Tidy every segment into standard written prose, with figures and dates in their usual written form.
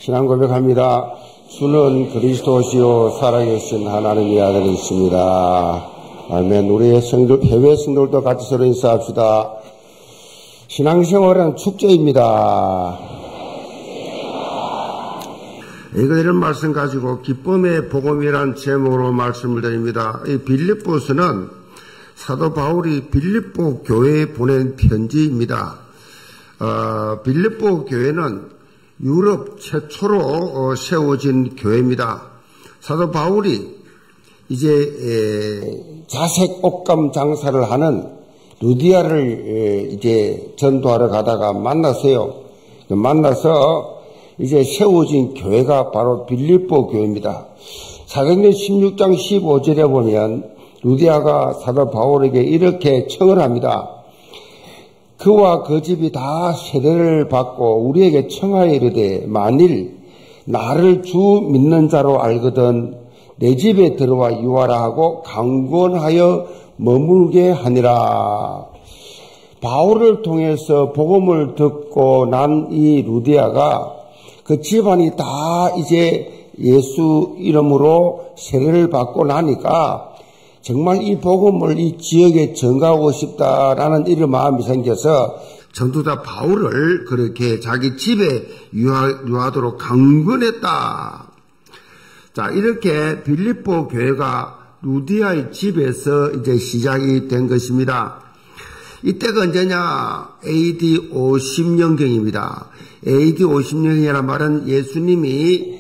신앙 고백합니다. 주는 그리스도시요 살아계신 하나님의 아들이십니다. 아멘. 우리의 성도, 해외 성도들도 같이 서로 인사합시다. 신앙생활은 축제입니다. 이런 말씀 가지고 기쁨의 복음이란 제목으로 말씀을 드립니다. 이 빌립보서는 사도 바울이 빌립보 교회에 보낸 편지입니다. 빌립보 교회는 유럽 최초로 세워진 교회입니다. 사도 바울이 이제 자색 옷감 장사를 하는 루디아를 이제 전도하러 가다가 만났어요. 만나서 이제 세워진 교회가 바로 빌립보 교회입니다. 사도행전 16장 15절에 보면 루디아가 사도 바울에게 이렇게 청을 합니다. 그와 그 집이 다 세례를 받고 우리에게 청하여 이르되 만일 나를 주 믿는 자로 알거든 내 집에 들어와 유하라 하고 강권하여 머물게 하니라. 바울을 통해서 복음을 듣고 난 이 루디아가 그 집안이 다 이제 예수 이름으로 세례를 받고 나니까 정말 이 복음을 이 지역에 전가하고 싶다라는 이런 마음이 생겨서 전도자 바울을 그렇게 자기 집에 유하도록 강권했다. 자, 이렇게 빌립보 교회가 루디아의 집에서 이제 시작이 된 것입니다. 이때가 언제냐? AD 50년경입니다. AD 50년이라는 말은 예수님이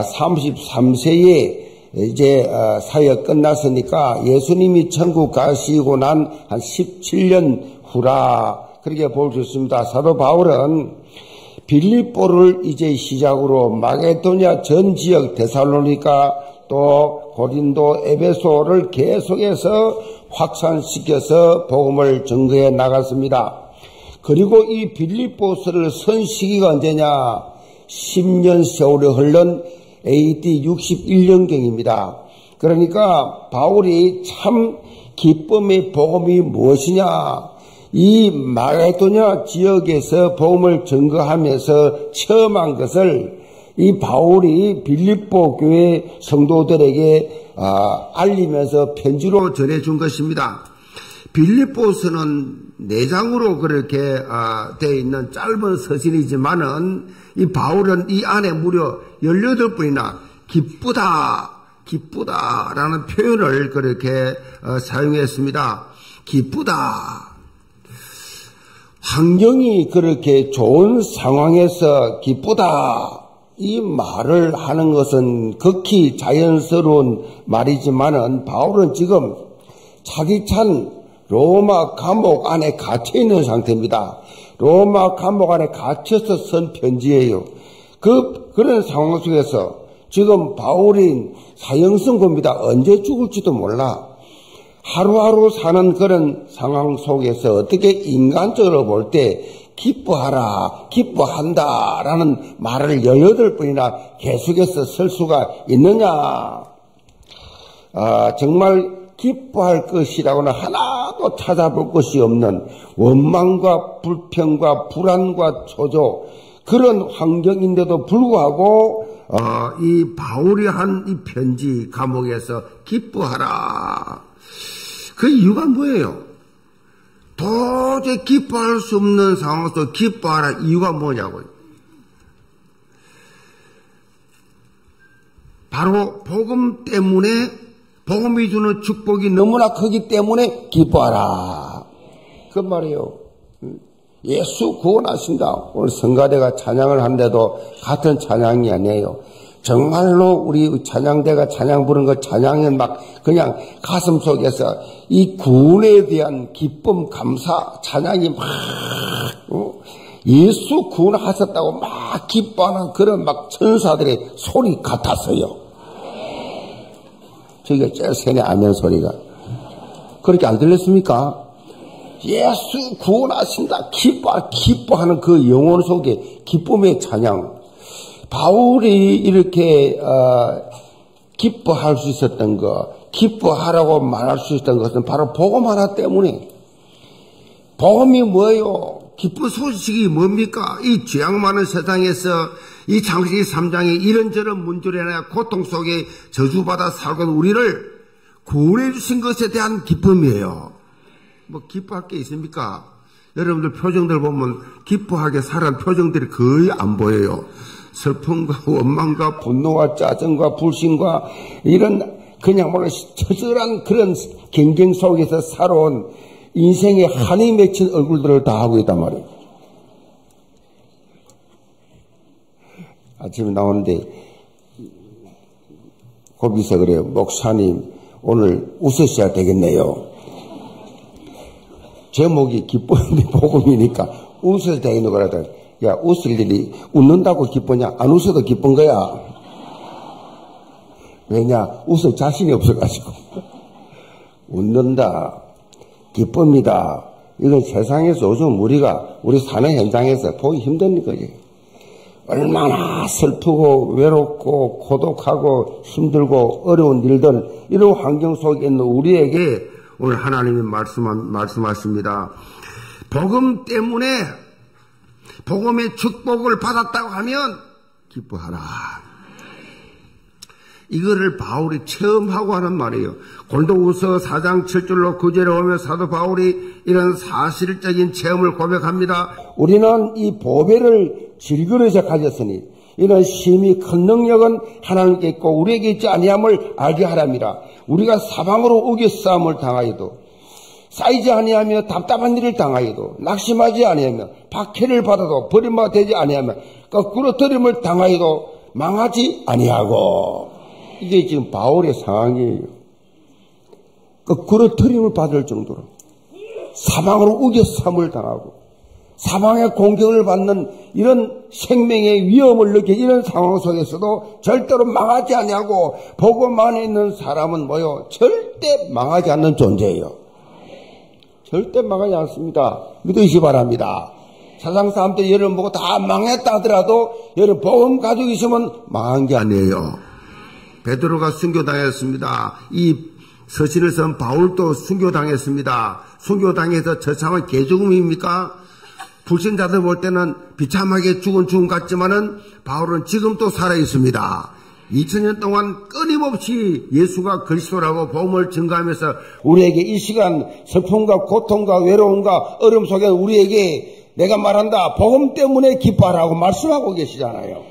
33세에 이제 사역 끝났으니까 예수님이 천국 가시고 난 한 17년 후라 그렇게 볼 수 있습니다. 사도 바울은 빌립보를 이제 시작으로 마게도냐 전 지역 데살로니가 또 고린도 에베소를 계속해서 확산시켜서 복음을 전거해 나갔습니다. 그리고 이 빌립보서를 쓴 시기가 언제냐? 10년 세월이 흘른 AD 61년경입니다. 그러니까 바울이 참 기쁨의 복음이 무엇이냐? 이 마게도냐 지역에서 복음을 전거하면서 체험한 것을 이 바울이 빌립보 교회 성도들에게 알리면서 편지로 전해준 것입니다. 빌립보서는 4장으로 그렇게 되어 있는 짧은 서신이지만은 이 바울은 이 안에 무려 18번이나 기쁘다라는 표현을 그렇게 사용했습니다. 기쁘다. 환경이 그렇게 좋은 상황에서 기쁘다. 이 말을 하는 것은 극히 자연스러운 말이지만은 바울은 지금 차디찬 로마 감옥 안에 갇혀 있는 상태입니다. 로마 감옥 안에 갇혀서 쓴 편지예요. 그런 상황 속에서 지금 바울이 사형 선고입니다. 언제 죽을지도 몰라. 하루하루 사는 그런 상황 속에서 어떻게 인간적으로 볼 때 기뻐하라, 기뻐한다라는 말을 18번이나 계속해서 쓸 수가 있느냐. 정말 기뻐할 것이라고는 하나도 찾아볼 것이 없는 원망과 불평과 불안과 초조 그런 환경인데도 불구하고 이 바울이 한 이 편지 감옥에서 기뻐하라. 그 이유가 뭐예요? 도저히 기뻐할 수 없는 상황에서 기뻐하라 이유가 뭐냐고요? 바로 복음 때문에 복음이 주는 축복이 너무나 크기 때문에 기뻐하라. 그 말이에요. 예수 구원하신다. 오늘 성가대가 찬양을 하는데도 같은 찬양이 아니에요. 정말로 우리 찬양대가 찬양 부르는 거 찬양은 막 그냥 가슴 속에서 이 구원에 대한 기쁨, 감사, 찬양이 막 예수 구원하셨다고 막 기뻐하는 그런 막 천사들의 소리 같았어요. 저기가 제일 세네 아멘 소리가. 그렇게 안 들렸습니까? 예수 구원하신다. 기뻐하는 그 영혼 속에 기쁨의 찬양. 바울이 이렇게 기뻐할 수 있었던 것, 기뻐하라고 말할 수 있었던 것은 바로 복음 하나 때문에. 복음이 뭐예요? 기쁜 소식이 뭡니까? 이 죄악 많은 세상에서 이 창세기 3장에 이런저런 문제나 고통 속에 저주받아 살고 있는 우리를 구원해 주신 것에 대한 기쁨이에요. 뭐 기뻐할 게 있습니까? 여러분들 표정들 보면 기뻐하게 살아온 표정들이 거의 안 보여요. 슬픔과 원망과 분노와 짜증과 불신과 이런 그냥 뭐 처절한 그런 경쟁 속에서 살아온 인생에 한이 맺힌 얼굴들을 다 하고 있단 말이에요. 아침에 나오는데 거기서 그래요. 목사님 오늘 웃으셔야 되겠네요. 제목이 기쁨의 복음이니까 웃을 때 있는 거라다. 야, 웃을 일이 웃는다고 기쁘냐? 안 웃어도 기쁜 거야. 왜냐? 웃을 자신이 없어가지고. 웃는다. 기쁩니다. 이건 세상에서 요즘 우리 사는 현장에서 보기 힘든 거지. 얼마나 슬프고 외롭고 고독하고 힘들고 어려운 일들, 이런 환경 속에 있는 우리에게 오늘 하나님이 말씀하십니다. 복음 때문에 복음의 축복을 받았다고 하면 기뻐하라. 이거를 바울이 처음 하고 하는 말이에요. 고린도후서 4장 7절로 9절에 오면 사도 바울이 이런 사실적인 체험을 고백합니다. 우리는 이 보배를 질그릇에 가졌으니 이런 심히 큰 능력은 하나님께 있고 우리에게 있지 아니함을 알게 하랍니다. 우리가 사방으로 우겨싸움을 당하여도 쌓이지 아니하며 답답한 일을 당하여도 낙심하지 아니하며 박해를 받아도 버림받아 되지 아니하며 거꾸로 들임을 당하여도 망하지 아니하고. 이게 지금 바울의 상황이에요. 거꾸로 들임을 받을 정도로 사방으로 우겨싸움을 당하고 사방의 공격을 받는 이런 생명의 위험을 느끼는 이런 상황 속에서도 절대로 망하지 아니하고 복음 안에 있는 사람은 뭐요? 절대 망하지 않는 존재예요. 절대 망하지 않습니다. 믿으시기 바랍니다. 세상 사람들이 여러분 보고 다 망했다 하더라도 여러분 복음 가지고 있으면 망한 게 아니에요. 베드로가 순교당했습니다. 이 서신을 쓴 바울도 순교당했습니다. 순교당해서 처참한 개죽음입니까? 불신자들 볼 때는 비참하게 죽은 죽음 같지만은 바울은 지금도 살아있습니다. 2000년 동안 끊임없이 예수가 그리스도라고 복음을 증거하면서 우리에게 이 시간 슬픔과 고통과 외로움과 어려움 속에 우리에게 내가 말한다 복음 때문에 기뻐하라고 말씀하고 계시잖아요.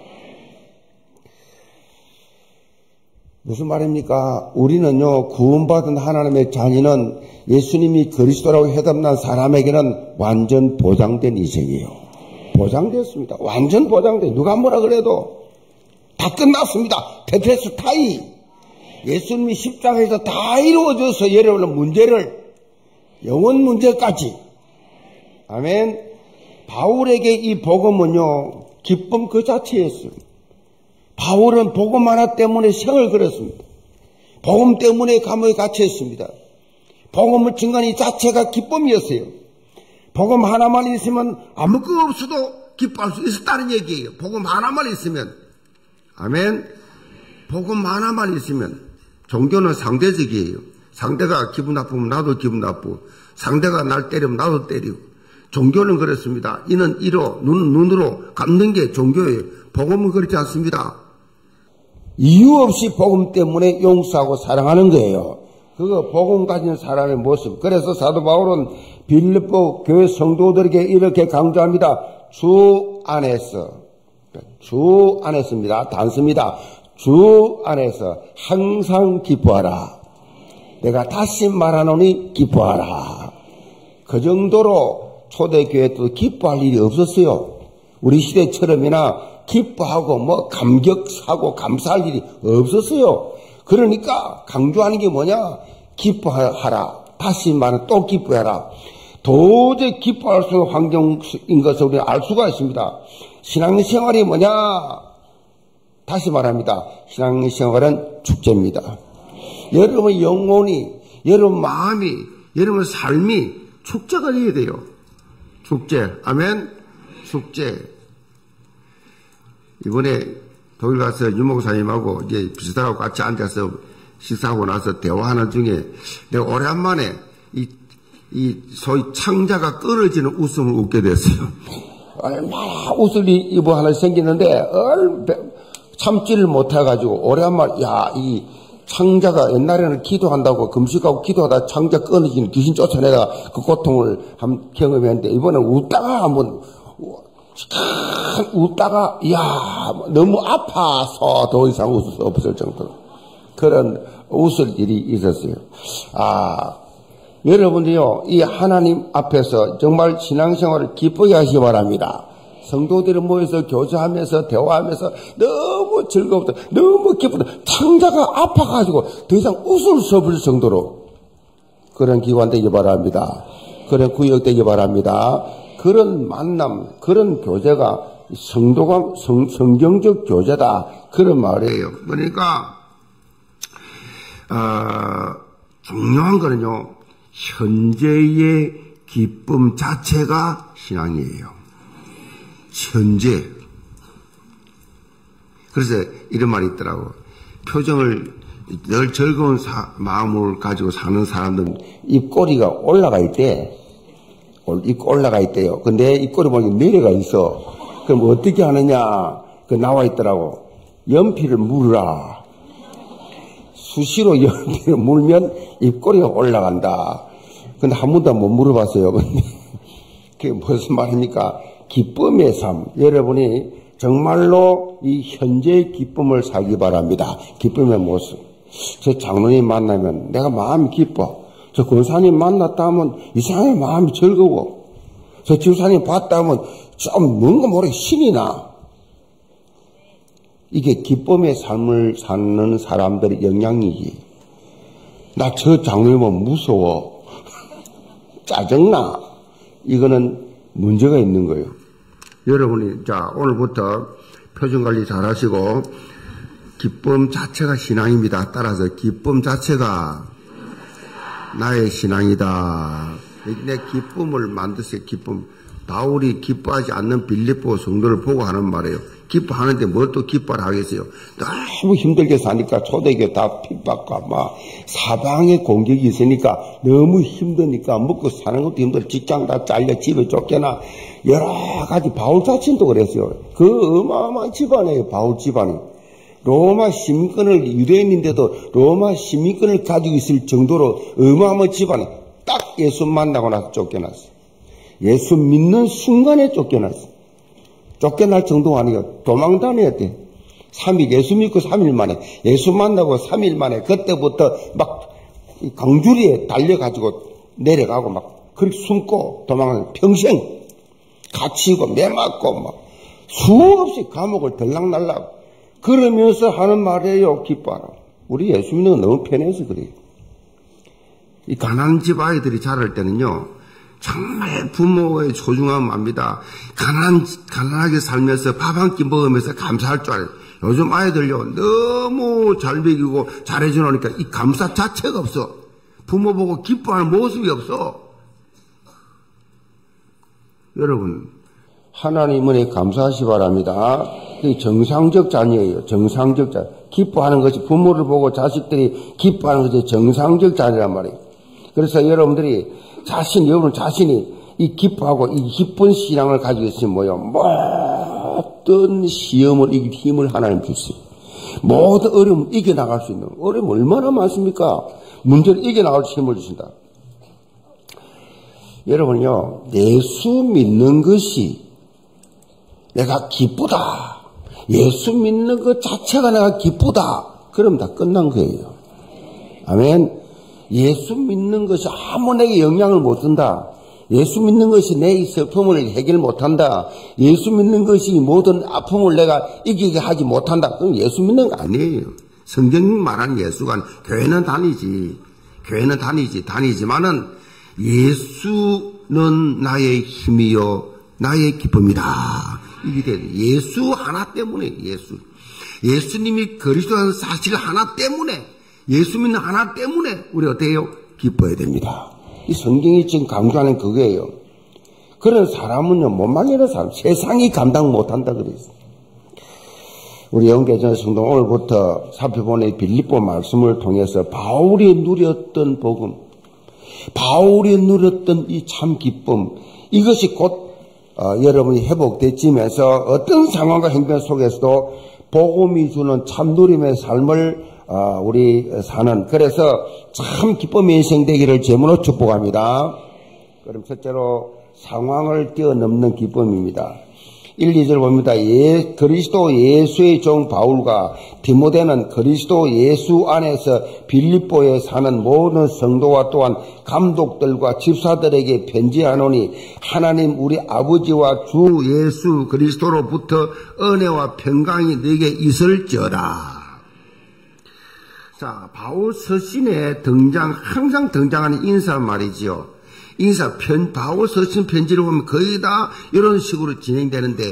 무슨 말입니까? 우리는요, 구원받은 하나님의 자녀는 예수님이 그리스도라고 해답난 사람에게는 완전 보장된 인생이에요. 보장됐습니다. 완전 보장돼. 누가 뭐라 그래도 다 끝났습니다. 테텔스타이. 예수님이 십자가에서 다 이루어져서 여러분의 문제를, 영원 문제까지. 아멘. 바울에게 이 복음은요, 기쁨 그 자체였어요. 바울은 복음 하나 때문에 생을 걸었습니다. 복음 때문에 감옥에 갇혔습니다. 복음을 증거하는 이 자체가 기쁨이었어요. 복음 하나만 있으면 아무 것 없어도 기뻐할 수 있었다는 얘기예요. 복음 하나만 있으면. 아멘. 복음 하나만 있으면. 종교는 상대적이에요. 상대가 기분 나쁘면 나도 기분 나쁘고 상대가 날 때리면 나도 때리고. 종교는 그렇습니다. 이는 이로 눈으로 갚는 게 종교예요. 복음은 그렇지 않습니다. 이유 없이 복음 때문에 용서하고 사랑하는 거예요. 그거 복음 가진 사람의 모습. 그래서 사도 바울은 빌립보 교회 성도들에게 이렇게 강조합니다. 주 안에서. 주 안에서입니다. 단수입니다. 주 안에서 항상 기뻐하라. 내가 다시 말하노니 기뻐하라. 그 정도로 초대교회도 기뻐할 일이 없었어요. 우리 시대처럼이나 기뻐하고 뭐 감격하고 감사할 일이 없었어요. 그러니까 강조하는 게 뭐냐? 기뻐하라. 다시 말하면 또 기뻐해라. 도저히 기뻐할 수 없는 환경인 것을 우리가 알 수가 있습니다. 신앙생활이 뭐냐? 다시 말합니다. 신앙생활은 축제입니다. 여러분의 영혼이, 여러분 마음이, 여러분 삶이 축제가 되어야 돼요. 축제. 아멘. 축제. 이번에 독일 가서 유목사님하고 이제 비슷하고 같이 앉아서 식사하고 나서 대화하는 중에 내가 오랜만에 이 소위 창자가 끊어지는 웃음을 웃게 됐어요. 얼마나 옷을 입어 하나 생기는데 참지를 못해가지고 오래한말 이 창자가 옛날에는 기도한다고 금식하고 기도하다 창자 끊어지는 귀신 쫓아내다가 그 고통을 한번 경험했는데 이번에 웃다가 너무 아파서 더 이상 웃을 수 없을 정도로 그런 웃을 일이 있었어요. 여러분들요, 이 하나님 앞에서 정말 신앙생활을 기쁘게 하시기 바랍니다. 성도들이 모여서 교제하면서 대화하면서 너무 즐겁다, 너무 기쁘다. 창자가 아파가지고 더 이상 웃을 수 없을 정도로 그런 기관 되기 바랍니다. 그런 구역 되기 바랍니다. 그런 만남, 그런 교제가 성경적 교제다. 그런 말이에요. 그러니까 중요한 거는요, 현재의 기쁨 자체가 신앙이에요. 현재. 그래서 이런 말이 있더라고. 표정을 늘 즐거운 마음을 가지고 사는 사람들은 입꼬리가 올라가 있대. 올라가 있대요. 근데 입꼬리 보니까 내려가 있어. 그럼 어떻게 하느냐? 나와 있더라고. 연필을 물으라. 수시로 연필을 물면 입꼬리가 올라간다. 근데 한 번도 못 물어봤어요. 그게 무슨 말입니까? 기쁨의 삶. 여러분이 정말로 이 현재의 기쁨을 살기 바랍니다. 기쁨의 모습. 저 장로님 만나면 내가 마음이 기뻐. 저 권사님 만났다 하면 이상하게 마음이 즐거워. 저 집사님 봤다 하면 좀 뭔가 모르게 신이 나. 이게 기쁨의 삶을 사는 사람들의 영향이지. 나 저 장로님은 무서워. 짜증나. 이거는 문제가 있는 거예요. 여러분이 오늘부터 표정관리 잘 하시고 기쁨 자체가 신앙입니다. 따라서 기쁨 자체가 나의 신앙이다. 내 기쁨을 만드세요. 기쁨. 바울이 기뻐하지 않는 빌립보 성도를 보고 하는 말이에요. 기뻐하는데 뭘 또 기뻐를 하겠어요. 너무 힘들게 사니까 초대교회 다 핍박과 사방에 공격이 있으니까 너무 힘드니까 먹고 사는 것도 힘들어. 직장 다 잘려 집에 쫓겨나. 여러 가지. 바울 자신도 그랬어요. 그 어마어마한 집안이에요. 바울 집안이. 로마 시민권을 유대인인데도 로마 시민권을 가지고 있을 정도로 어마어마한 집안이 딱 예수 만나고 나서 쫓겨났어요. 예수 믿는 순간에 쫓겨났어요. 쫓겨날 정도가 아니고 도망 다녔대. 3일 예수 믿고 3일 만에 예수 만나고 3일 만에 그때부터 막 강주리에 달려가지고 내려가고 막 그렇게 숨고 도망가는 평생 갇히고 매맞고 수없이 감옥을 들락날락 그러면서 하는 말이에요. 기뻐하라. 우리 예수 믿는 건 너무 편해서 그래요. 이 가난한 집 아이들이 자랄 때는요, 정말 부모의 소중함 압니다. 가난하게 살면서 밥 한 끼 먹으면서 감사할 줄 알아요. 요즘 아이들요, 너무 잘 먹이고 잘해주니까 이 감사 자체가 없어. 부모 보고 기뻐하는 모습이 없어. 여러분, 하나님 은혜에 감사하시 바랍니다. 이 정상적 자녀예요. 정상적 자녀. 기뻐하는 것이 부모를 보고 자식들이 기뻐하는 것이 정상적 자녀란 말이에요. 그래서 여러분들이 여러분 자신이 이 기뻐하고 이 기쁜 신앙을 가지고 있으면 모든 시험을 이길 힘을 하나님 주세요. 모든 어려움을 이겨나갈 수 있는, 어려움 얼마나 많습니까? 문제를 이겨나갈 힘을 주신다. 여러분요, 예수 믿는 것이 내가 기쁘다. 예수 믿는 것 자체가 내가 기쁘다. 그럼 다 끝난 거예요. 아멘. 예수 믿는 것이 아무 내게 영향을 못 준다. 예수 믿는 것이 내 슬픔을 해결 못한다. 예수 믿는 것이 모든 아픔을 내가 이기게 하지 못한다. 그럼 예수 믿는 거 아니에요. 성경이 말하는 예수가 교회는 다니지만은 예수는 나의 힘이요 나의 기쁨이다. 이게 돼요. 예수 하나 때문에 예수님이 그리스도라는 사실 하나 때문에 예수 믿는 하나 때문에 우리 어때요? 기뻐야 됩니다. 이 성경이 지금 강조하는 그거예요. 그런 사람은요, 못 말리는 사람, 세상이 감당 못한다 그랬어요. 우리 영계전 성도 오늘부터 살펴보는 빌립보 말씀을 통해서 바울이 누렸던 복음, 바울이 누렸던 이 참 기쁨, 이것이 곧 여러분이 회복되지면서 어떤 상황과 행동 속에서도 복음이 주는 참 누림의 삶을 우리 사는, 그래서 참 기쁨의 인생 되기를 제물로 축복합니다. 그럼 첫째로 상황을 뛰어넘는 기쁨입니다. 1, 2절 봅니다. 그리스도 예수의 종 바울과 디모데는 그리스도 예수 안에서 빌립보에 사는 모든 성도와 또한 감독들과 집사들에게 편지하노니 하나님 우리 아버지와 주 예수 그리스도로부터 은혜와 평강이 너에게 있을지어다. 자, 바울 서신에 항상 등장하는 인사 말이지요. 바울 서신 편지를 보면 거의 다 이런 식으로 진행되는데,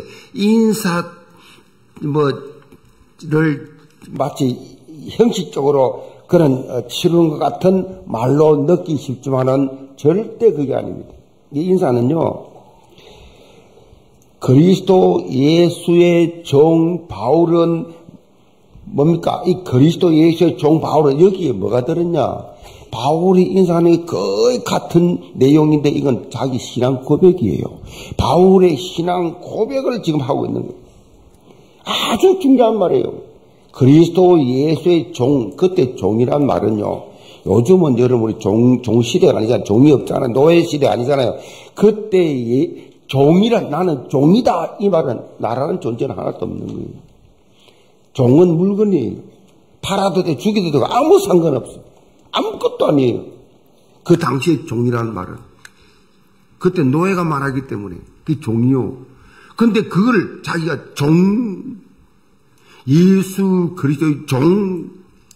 를 마치 형식적으로 그런 치르는 것 같은 말로 넣기 쉽지만은 절대 그게 아닙니다. 이 인사는요, 그리스도 예수의 종 바울은 뭡니까? 이 그리스도 예수의 종 바울은 여기에 뭐가 들었냐? 바울이 인사하는 게 거의 같은 내용인데 이건 자기 신앙 고백이에요. 바울의 신앙 고백을 지금 하고 있는 거예요. 아주 중요한 말이에요. 그리스도 예수의 종, 그때 종이란 말은요, 요즘은 여러분 우리 종 시대가 아니잖아요. 종이 없잖아요. 노예 시대 아니잖아요. 그때 종이란, 나는 종이다, 이 말은 나라는 존재는 하나도 없는 거예요. 종은 물건이에요. 팔아도 돼, 죽이도 되고 아무 상관없어. 아무것도 아니에요. 그 당시에 종이라는 말은. 그때 노예가 말하기 때문에 그게 종이요. 근데 그걸 자기가 예수 그리스도의 종.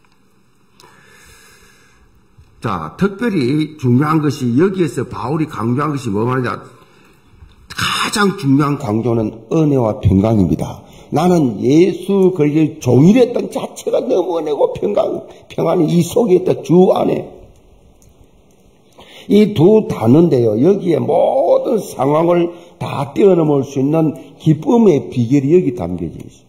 자, 특별히 중요한 것이 여기에서 바울이 강조한 것이 뭐냐면 가장 중요한 강조는 은혜와 평강입니다. 나는 예수 그리스도의 종이랬던 자체가 너무 은혜고 평안이 이 속에 있다. 주 안에. 이 두 단어인데요. 여기에 모든 상황을 다 뛰어넘을 수 있는 기쁨의 비결이 여기 담겨져 있어요.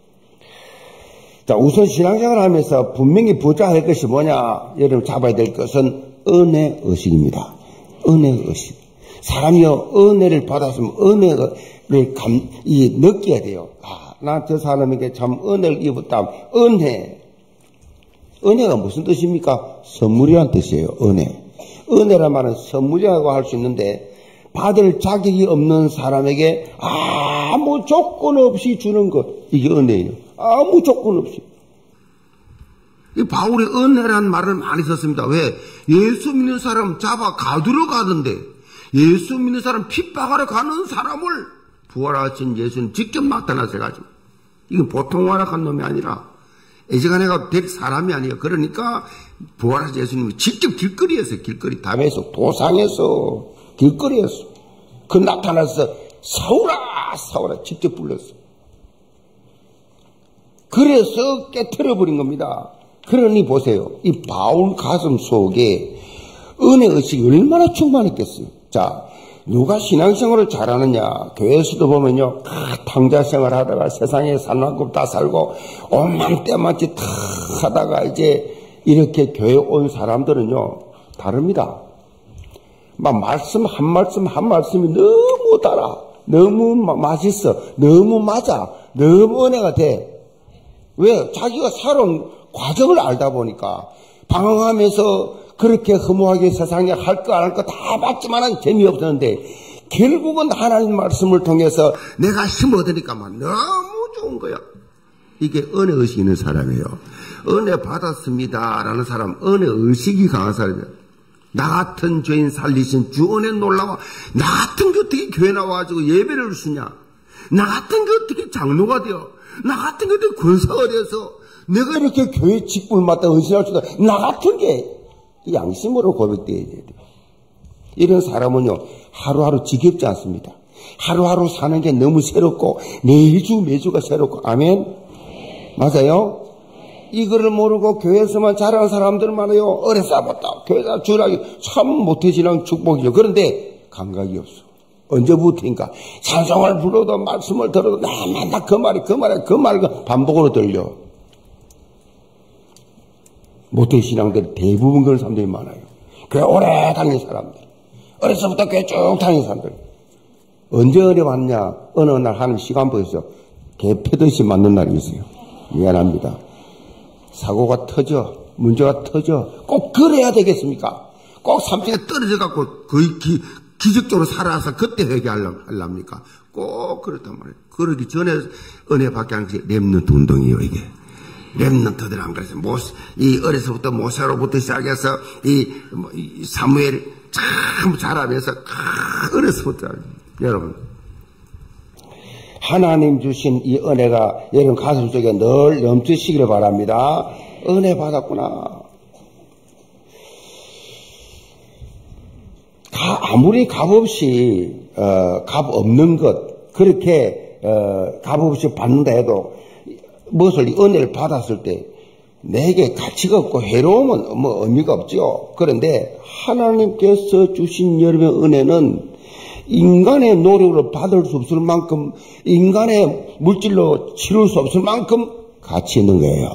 자, 우선 신앙생활을 하면서 분명히 붙잡아야 할 것이 뭐냐? 여러분 잡아야 될 것은 은혜의식입니다. 은혜의식. 사람이 은혜를 받았으면 은혜를 느껴야 돼요. 나 저 사람에게 참 은혜를 입었다. 은혜가 무슨 뜻입니까? 선물이란 뜻이에요. 은혜란 말은 선물이라고 할 수 있는데 받을 자격이 없는 사람에게 아무 조건 없이 주는 것, 이게 은혜예요. 아무 조건 없이. 이 바울이 은혜라는 말을 많이 썼습니다. 왜? 예수 믿는 사람 잡아 가두러 가던데 예수 믿는 사람 핍박하러 가는 사람을 부활하신 예수는 직접 나타나서 가지고, 이건 보통 활약한 놈이 아니라 애지간해가 될 사람이 아니에요. 그러니까 부활하신 예수님이 직접 길거리에서, 담에서, 도상에서, 길거리에서 그 나타나서 사울아 직접 불렀어. 그래서 깨트려버린 겁니다. 그러니 보세요. 이 바울 가슴 속에 은혜의식이 얼마나 충만했겠어요. 자, 누가 신앙생활을 잘하느냐? 교회에서도 보면요, 탕자생활 하다가 세상에 살 만큼 다 살고 온만 때맞지 다 하다가 이제 이렇게 교회 온 사람들은요 다릅니다. 막 말씀 한 말씀이 너무 달아, 너무 맛있어, 너무 맞아, 너무 은혜가 돼. 왜? 자기가 살아온 과정을 알다 보니까 방황하면서 그렇게 허무하게 세상에 할 거 안 할 거 다 봤지만은 재미없었는데 결국은 하나님 말씀을 통해서 내가 힘 얻으니까만 너무 좋은 거야. 이게 은혜의식이 있는 사람이에요. 은혜 받았습니다라는 사람, 은혜의식이 강한 사람이에요. 나 같은 죄인 살리신 주 은혜 놀라워. 나 같은 게 어떻게 교회 나와가지고 예배를 주냐? 나 같은 게 어떻게 장로가 되어? 나 같은 게 어떻게 권사가 되어서 내가 이렇게 교회 직분을 맡아 헌신할 수 있다? 나 같은 게 양심으로 고백되어야 돼요. 이런 사람은요 하루하루 지겹지 않습니다. 하루하루 사는 게 너무 새롭고 매주가 새롭고. 아멘. 맞아요? 이거를 모르고 교회에서만 잘하는 사람들 많아요. 어려서부터 교회에서 주라기 참 모태신앙 축복이죠. 그런데 감각이 없어. 언제부터인가 찬송을 불러도 말씀을 들어도 맨날 그 말이 반복으로 들려. 모태신앙들 대부분 그런 사람들이 많아요. 교회 오래 다니는 사람들, 어려서부터 교회 쭉 다니는 사람들. 언제 은혜 받냐? 어느 날 하는 시간표에서 개 패듯이 맞는 날이 있어요. 미안합니다. 사고가 터져, 문제가 터져. 꼭 그래야 되겠습니까? 꼭 삼층에 떨어져갖고 거의 기적적으로 살아서 그때 회개하려합니까? 꼭 그렇단 말이에요. 그러기 전에 은혜 받게 하는 것이 렘넌트 운동이에요, 이게. 렘넌트들 안 그래서 이 어려서부터 모세로부터 시작해서 이 사무엘 참 자라면서 어려서부터 여러분 하나님 주신 이 은혜가 여러분 가슴 속에 늘 넘치시기를 바랍니다. 은혜 받았구나. 아무리 값없이 값 없는 것 그렇게 값없이 받는다 해도 무엇을 은혜를 받았을 때 내게 가치가 없고 해로움은 뭐 의미가 없죠. 그런데 하나님께서 주신 여러분의 은혜는 인간의 노력으로 받을 수 없을 만큼 인간의 물질로 치룰 수 없을 만큼 가치 있는 거예요.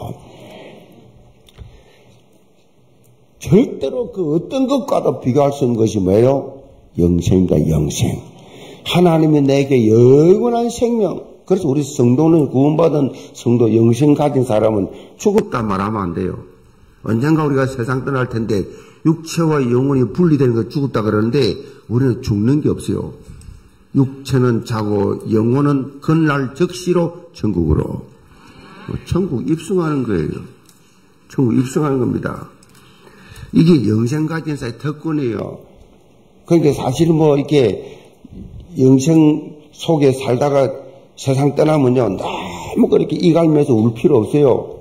절대로 그 어떤 것과도 비교할 수 없는 것이 뭐예요? 영생입니다. 영생. 하나님이 내게 영원한 생명. 그래서 우리 성도는 구원받은 성도 영생 가진 사람은 죽었다 말하면 안 돼요. 언젠가 우리가 세상 떠날 텐데 육체와 영혼이 분리되는 거 죽었다 그러는데 우리는 죽는 게 없어요. 육체는 자고 영혼은 그날 즉시로 천국으로. 천국 입성하는 거예요. 천국 입성하는 겁니다. 이게 영생 가진 자의 특권이에요. 그러니까 사실 뭐 이렇게 영생 속에 살다가 세상 떠나면요 너무 그렇게 이갈면서 울 필요 없어요.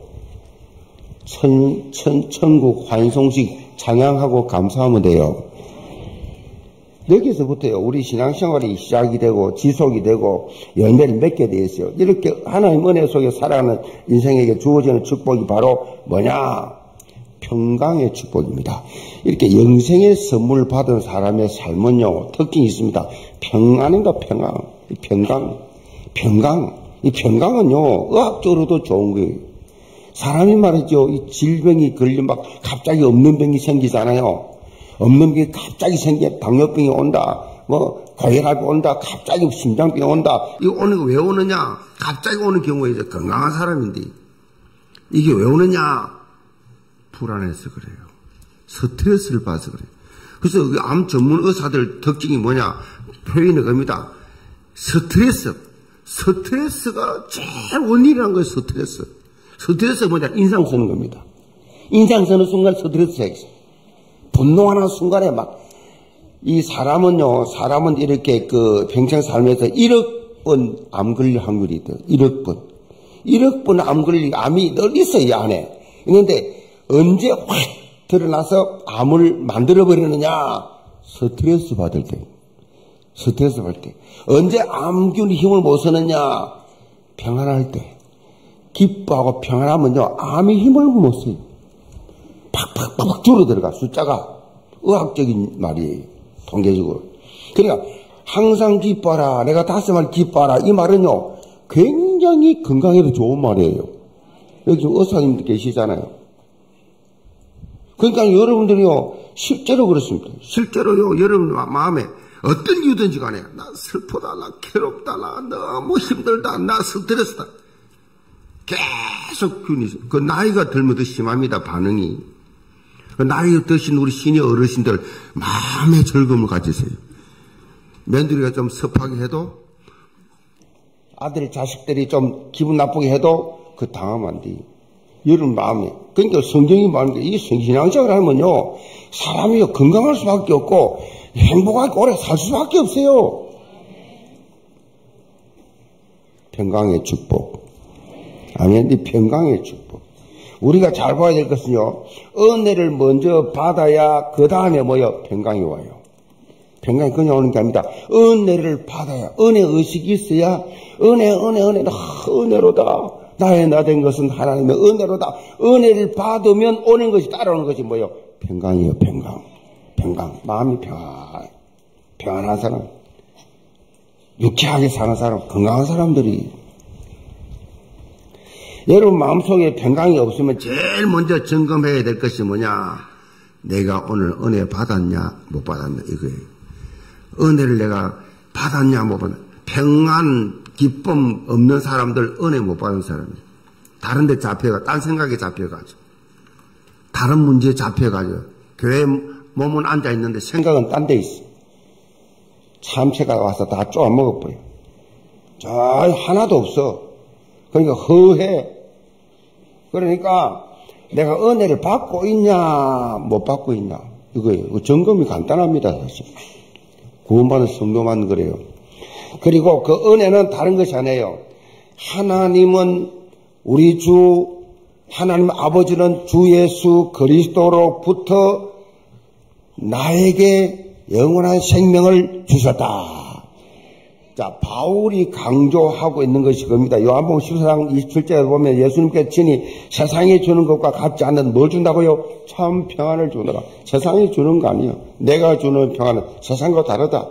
천국 환송식 찬양하고 감사하면 돼요. 여기서부터요 우리 신앙생활이 시작이 되고 지속이 되고 열매를 맺게 되어 있어요. 이렇게 하나님 은혜 속에 살아가는 인생에게 주어지는 축복이 바로 뭐냐? 평강의 축복입니다. 이렇게 영생의 선물을 받은 사람의 삶은요 특징이 있습니다. 평안인가 평안. 이 평강은요 의학적으로도 좋은 거예요. 사람이 말이죠 이 질병이 걸리면 막 갑자기 없는 병이 생기잖아요. 없는 병이 갑자기 생겨 당뇨병이 온다, 뭐 고혈압이 온다, 갑자기 심장병이 온다. 이거 오는 거 왜 오느냐? 갑자기 오는 경우에 이제 건강한 사람인데 이게 왜 오느냐? 불안해서 그래요. 스트레스를 받아서 그래요. 그래서 암 전문 의사들 특징이 뭐냐? 표현이 겁니다. 스트레스가 제일 원인이라는 거예요. 스트레스가 뭐냐? 인상 쓰는 겁니다. 인상 쓰는 순간 스트레스가 있어요. 분노하는 순간에 이 사람은 이렇게 평생 살면서 1억 번 암 걸릴 확률이 있대요. 1억 번 암 걸릴 암이 늘 있어요, 이 안에. 그런데 언제 확 드러나서 암을 만들어버리느냐? 스트레스 받을 때. 언제 암균이 힘을 못 쓰느냐? 평안할 때. 기뻐하고 평안하면요, 암이 힘을 못 써요. 팍팍팍 줄어들어가, 숫자가. 의학적인 말이에요. 통계적으로. 그러니까, 항상 기뻐하라. 내가 5말 기뻐하라. 이 말은요, 굉장히 건강에도 좋은 말이에요. 여기 좀 의사님들 계시잖아요. 그러니까 여러분들이요, 실제로 그렇습니다. 실제로요, 여러분 마음에 어떤 이유든지 간에, 나 슬프다, 나 괴롭다, 나 너무 힘들다, 나 스트레스다. 계속 균이, 나이가 들면 더 심합니다, 반응이. 나이 드신 우리 시니어 어르신들, 마음의 즐거움을 가지세요. 며느리가 좀 섭하게 해도, 아들, 자식들이 좀 기분 나쁘게 해도, 당하면 안 돼. 여러분 마음에. 그러니까 성경이 말하는 게, 이 신앙생활을 하면요, 사람이 건강할 수밖에 없고, 행복하게 오래 살 수밖에 없어요. 평강의 축복. 아멘. 이 평강의 축복. 우리가 잘 봐야 될 것은요, 은혜를 먼저 받아야 그 다음에 평강이 와요. 평강이 그냥 오는 게 아닙니다. 은혜를 받아야, 은혜 의식이 있어야, 은혜로다. 나의 나 된 것은 하나님의 은혜로다. 은혜를 받으면 오는 것이 따라오는 것이 뭐예요? 평강이에요. 평강. 마음이 평안한 사람, 유쾌하게 사는 사람, 건강한 사람들이. 여러분 마음속에 평강이 없으면 제일 먼저 점검해야 될 것이 뭐냐? 내가 오늘 은혜 받았냐 못 받았냐 이거예요. 은혜를 내가 받았냐 못 받았냐. 평안 기쁨 없는 사람들 은혜 못 받은 사람이에요. 다른 데 잡혀가 딴 생각에 잡혀가지고 다른 문제에 잡혀가지고 교회 몸은 앉아있는데 생각은 딴 데 있어. 참새가 와서 다 쪼아 먹어버려. 저 하나도 없어. 그러니까 허해. 그러니까 내가 은혜를 받고 있냐 못 받고 있냐 이거예요. 점검이 간단합니다. 사실 구원받은 성도만 그래요. 그리고 그 은혜는 다른 것이 아니에요. 하나님은 우리 주 하나님 아버지는 주 예수 그리스도로부터 나에게 영원한 생명을 주셨다. 자, 바울이 강조하고 있는 것이 겁니다. 요한복음 14장 27절에 보면 예수님께서 친히 세상에 주는 것과 같지 않는 뭘 준다고요? 참 평안을 주노라. 세상이 주는 거 아니에요. 내가 주는 평안은 세상과 다르다.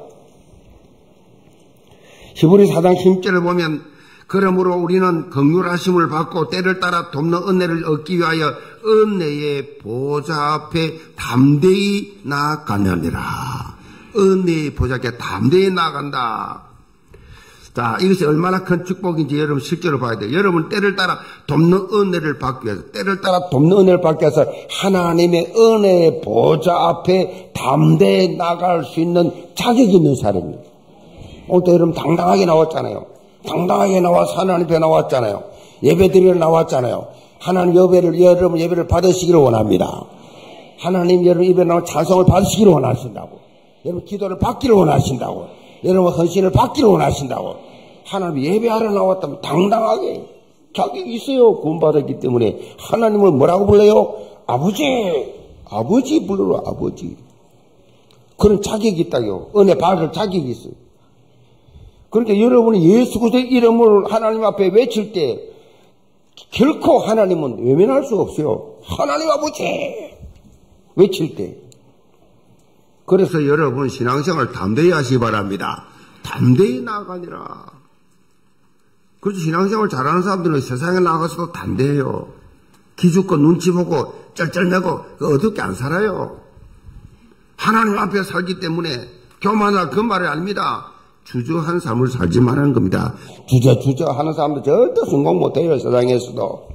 히브리 4장 10절을 보면 그러므로 우리는 긍휼하심을 받고 때를 따라 돕는 은혜를 얻기 위하여 은혜의 보좌 앞에 담대히 나아가느니라. 은혜의 보좌 앞에 담대히 나아간다. 자, 이것이 얼마나 큰 축복인지 여러분 실제로 봐야 돼요. 여러분 때를 따라 돕는 은혜를 받기 위해서, 때를 따라 돕는 은혜를 받기 위해서 하나님의 은혜의 보좌 앞에 담대히 나갈 수 있는 자격이 있는 사람입니다. 오늘도 여러분 당당하게 나왔잖아요. 당당하게 나와서 하나님 앞에 나왔잖아요. 예배 드리러 나왔잖아요. 하나님 여러분 예배를 받으시기를 원합니다. 하나님 여러분 예배 나와 찬송을 받으시기를 원하신다고. 여러분 기도를 받기를 원하신다고. 여러분 헌신을 받기를 원하신다고. 하나님 예배하러 나왔다면 당당하게 자격이 있어요. 구원받았기 때문에. 하나님을 뭐라고 불러요? 아버지. 아버지 불러라. 아버지. 그런 자격이 있다고요. 은혜 받을 자격이 있어요. 그런데 여러분이 예수 그리스도의 이름을 하나님 앞에 외칠 때 결코 하나님은 외면할 수가 없어요. 하나님 아버지 외칠 때. 그래서 여러분 신앙생활 담대히 하시기 바랍니다. 담대히 나아가니라. 그래서 신앙생활 잘하는 사람들은 세상에 나가서도 담대해요. 기죽고 눈치 보고 쩔쩔매고 어둡게 안 살아요. 하나님 앞에 살기 때문에 교만할 그 말이 아닙니다. 주저하는 삶을 살지 말라는 겁니다. 주저 하는 사람들 절대 성공 못해요. 세상에서도.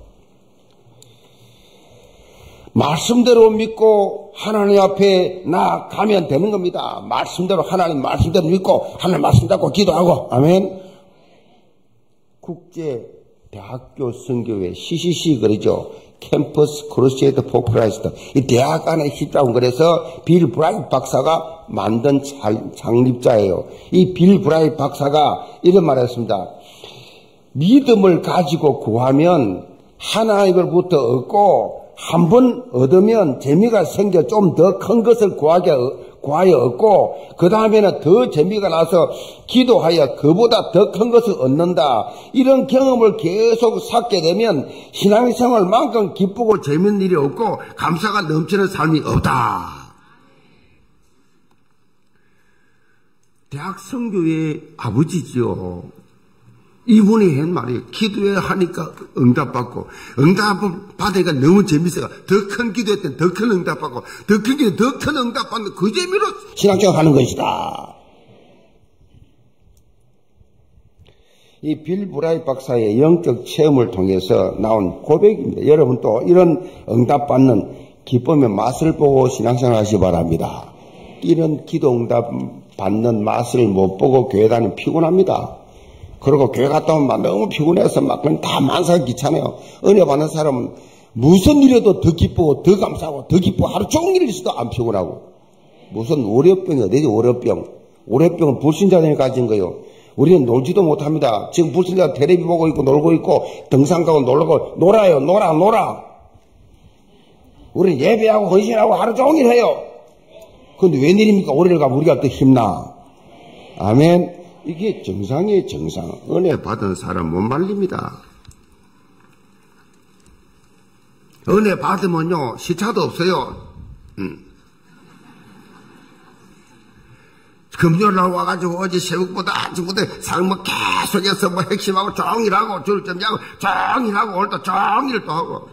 말씀대로 믿고 하나님 앞에 나가면 되는 겁니다. 말씀대로 하나님 말씀대로 믿고 하나님 말씀 잡고 기도하고. 아멘. 국제대학교 선교회 CCC 그러죠. 캠퍼스 크루세이드 포 크라이스트. 이 대학 안에 십자군 그래서 빌 브라이트 박사가 만든 창립자예요. 이 빌 브라이트 박사가 이런 말을 했습니다. 믿음을 가지고 구하면 하나님으로부터 얻고 한 번 얻으면 재미가 생겨 좀 더 큰 것을 구하여 얻고 그 다음에는 더 재미가 나서 기도하여 그보다 더 큰 것을 얻는다. 이런 경험을 계속 쌓게 되면 신앙생활만큼 기쁘고 재미있는 일이 없고 감사가 넘치는 삶이 없다. 대학 선교의 아버지지요. 이분이 한 말이에요. 기도해 하니까 응답받고, 응답받으니까 너무 재밌어요. 더 큰 기도했더니 더 큰 응답받고, 더 큰 기도, 더 큰 응답받는 그 재미로 신앙생활 하는 것이다. 이 빌 브라이트 박사의 영적 체험을 통해서 나온 고백입니다. 여러분 또 이런 응답받는 기쁨의 맛을 보고 신앙생활 하시기 바랍니다. 이런 기도 응답 받는 맛을 못 보고 교회 다니면 피곤합니다. 그리고 교회 갔다 오면 막 너무 피곤해서 막 그냥 다 만사가 귀찮아요. 은혜 받는 사람은 무슨 일에도 더 기쁘고 더 감사하고 더 기쁘고 하루 종일 있어도 안 피곤하고. 무슨 월요병이 어디지 월요병. 월요병은 불신자들이 가진 거예요. 우리는 놀지도 못합니다. 지금 불신자 텔레비 보고 있고 놀고 있고 등산 가고 놀고 놀아요. 놀아. 우리는 예배하고 헌신하고 하루 종일 해요. 그런데 웬일입니까? 올해를 가면 우리가 더 힘나. 아멘. 이게 정상이에요, 정상. 은혜 받은 사람 못 말립니다. 은혜 받으면요, 시차도 없어요. 금요일 날 와가지고 어제 새벽보다 아침부터 삶을 계속해서 뭐 핵심하고 종일하고 줄 점지하고 종일하고 오늘도 종일 또 하고.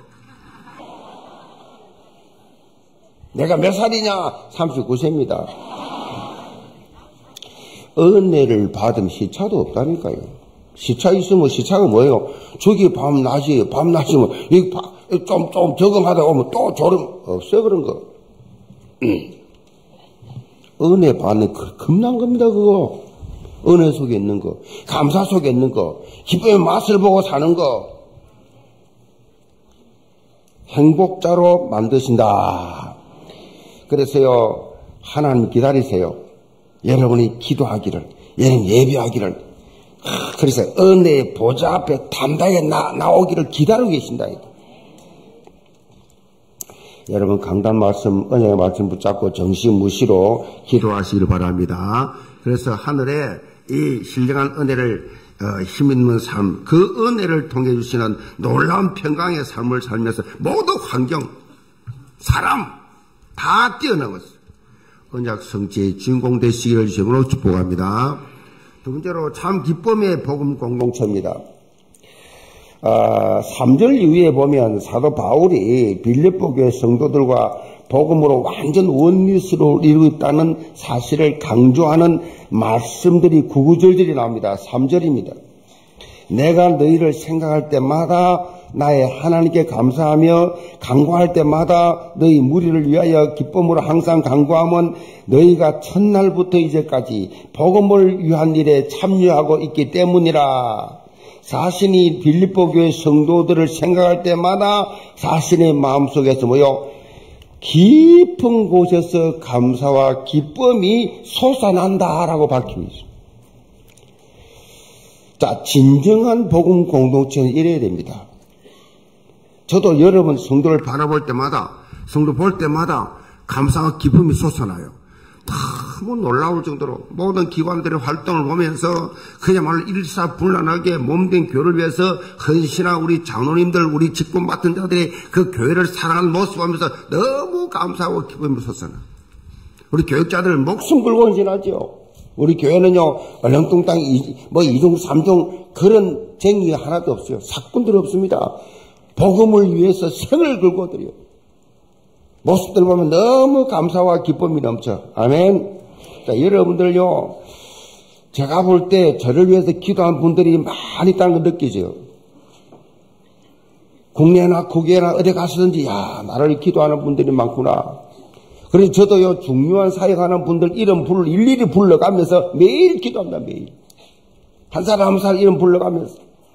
내가 몇 살이냐? 39세입니다. 은혜를 받으면 시차도 없다니까요. 시차 있으면 시차가 뭐예요? 저기 밤낮이 뭐, 좀 적응하다 오면 또 졸음, 없어요, 그런 거. 은혜 받는 거, 겁난 겁니다, 그거. 은혜 속에 있는 거, 감사 속에 있는 거, 기쁨의 맛을 보고 사는 거. 행복자로 만드신다. 그래서요, 하나님 기다리세요. 여러분이 기도하기를, 여러분 예배하기를, 그래서 은혜의 보좌 앞에 담대하게 나오기를 기다리고 계신다. 여러분 강단 말씀, 은혜의 말씀 붙잡고 정신무시로 기도하시길 바랍니다. 그래서 하늘에 이 신령한 은혜를 힘있는 삶, 그 은혜를 통해 주시는 놀라운 평강의 삶을 살면서 모두 환경, 사람 다 뛰어넘었어요. 언약 성취의 주인공 되시기를 주님으로 축복합니다. 두 번째로 참 기쁨의 복음 공동체입니다. 3절 이후에 보면 사도 바울이 빌립보 교회 성도들과 복음으로 완전 원리스로 이루고 있다는 사실을 강조하는 말씀들이 구구절절이 나옵니다. 3절입니다. 내가 너희를 생각할 때마다 나의 하나님께 감사하며 간구할 때마다 너희 무리를 위하여 기쁨으로 항상 간구하면 너희가 첫날부터 이제까지 복음을 위한 일에 참여하고 있기 때문이라. 자신이 빌립보 교회 성도들을 생각할 때마다 자신의 마음속에서 깊은 곳에서 감사와 기쁨이 솟아난다라고 밝히고 있습니다. 자, 진정한 복음 공동체는 이래야 됩니다. 저도 여러분 성도를 바라볼 때마다, 성도 볼 때마다 감사와 기쁨이 솟아나요. 너무 놀라울 정도로 모든 기관들의 활동을 보면서 그야말로 일사불란하게 몸된 교회를 위해서 헌신한 우리 장로님들, 우리 직분 맡은 자들이 그 교회를 사랑하는 모습을 보면서 너무 감사하고 기쁨이 솟아나. 우리 교육자들 목숨 걸고 헌신하죠. 우리 교회는요, 얼렁뚱땅 이중 삼중 그런 쟁의가 하나도 없어요. 사건들이 없습니다. 복음을 위해서 생을 걸고 드려요. 모습들 보면 너무 감사와 기쁨이 넘쳐. 아멘. 자, 여러분들요, 제가 볼 때 저를 위해서 기도한 분들이 많이 있다는 걸 느끼죠. 국내나 국외나 어디 가시든지, 야, 나를 기도하는 분들이 많구나. 그래서 저도요, 중요한 사역하는 분들 이름 일일이 불러가면서 매일 기도합니다, 매일. 한 살 한 살 이름 불러가면서.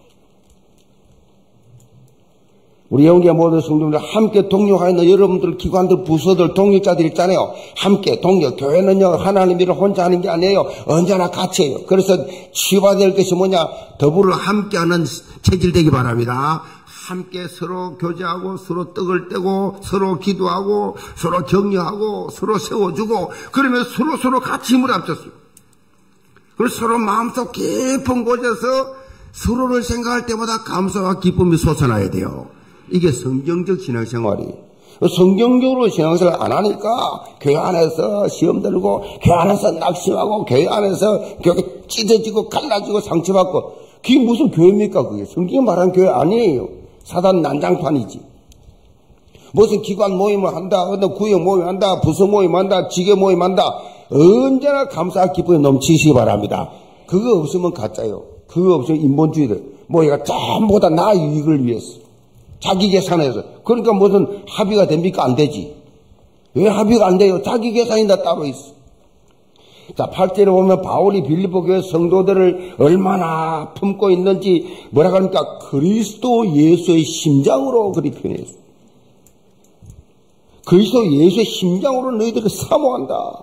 우리 영계 모든 성도들 함께 동력하여 여러분들, 기관들, 부서들, 동력자들 있잖아요. 함께 동력. 교회는요, 하나님 일을 혼자 하는 게 아니에요. 언제나 같이 해요. 그래서 치유가 될 것이 뭐냐? 더불어 함께하는 체질 되기 바랍니다. 함께 서로 교제하고, 서로 떡을 떼고, 서로 기도하고, 서로 격려하고, 서로 세워주고, 그러면 서로 같이 힘을 합쳤어요. 그리고 서로 마음속 깊은 곳에서 서로를 생각할 때마다 감사와 기쁨이 솟아나야 돼요. 이게 성경적 신앙생활이에요. 성경적으로 신앙생활 안 하니까 교회 안에서 시험 들고, 교회 안에서 낙심하고, 교회 안에서 교회 찢어지고 갈라지고 상처받고, 그게 무슨 교회입니까? 그게 성경이 말하는 교회 아니에요. 사단 난장판이지. 무슨 기관 모임을 한다, 어떤 구역 모임 한다, 부서 모임 한다, 지교 모임 한다. 언제나 감사와 기쁨이 넘치시기 바랍니다. 그거 없으면 가짜요. 그거 없으면 인본주의들. 뭐가 전부 다 나 이익을 위해서. 자기 계산해서. 그러니까 무슨 합의가 됩니까? 안 되지. 왜 합의가 안 돼요? 자기 계산이 다 따로 있어. 자, 8절에 보면 바울이 빌립보 교회 성도들을 얼마나 품고 있는지 뭐라고 합니까? 그리스도 예수의 심장으로 그리 표현했어요. 그리스도 예수의 심장으로 너희들을 사모한다.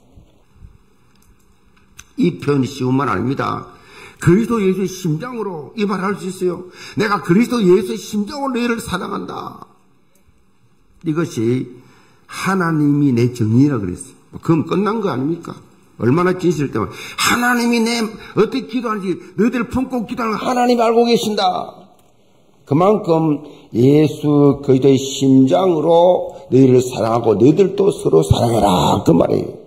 이 표현이 쉬운 말 아닙니다. 그리스도 예수의 심장으로 이 말을 할 수 있어요. 내가 그리스도 예수의 심장으로 너희를 사랑한다. 이것이 하나님이 내 정의라 그랬어요. 그럼 끝난 거 아닙니까? 얼마나 진실일 때만 하나님이 내 어떻게 기도하는지 너희들 품고 기도하는 거 하나님이 알고 계신다. 그만큼 예수 그리스도의 심장으로 너희를 사랑하고 너희들도 서로 사랑해라 그 말이에요.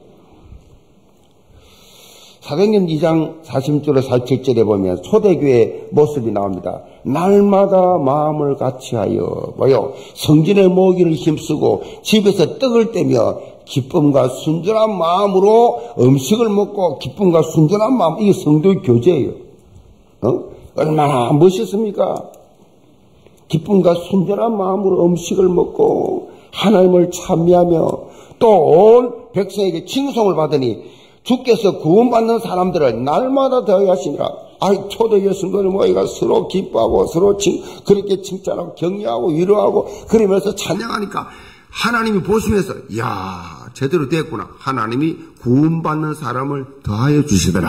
사도행전 2장 46절에 47절에 보면 초대교회 모습이 나옵니다. 날마다 마음을 같이하여 성전에 모기를 힘쓰고 집에서 떡을 떼며 기쁨과 순전한 마음으로 음식을 먹고 기쁨과 순전한 마음, 이게 성도의 교제예요. 얼마나 멋있습니까? 기쁨과 순전한 마음으로 음식을 먹고 하나님을 찬미하며 또 온 백성에게 칭송을 받으니 주께서 구원받는 사람들을 날마다 더하게 하시니라. 초대교회 성도들 모이가 서로 기뻐하고 서로 그렇게 칭찬하고 격려하고 위로하고 그러면서 찬양하니까 하나님이 보시면서 제대로 됐구나. 하나님이 구원받는 사람을 더하여 주시더라.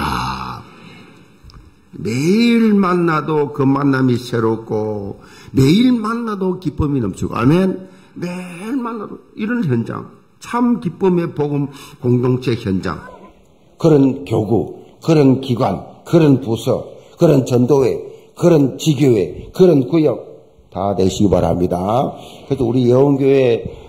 매일 만나도 그 만남이 새롭고 매일 만나도 기쁨이 넘치고 아멘. 매일 만나도 이런 현장, 참 기쁨의 복음 공동체 현장, 그런 교구, 그런 기관, 그런 부서, 그런 전도회, 그런 지교회, 그런 구역 다 되시기 바랍니다. 그래서 우리 영교회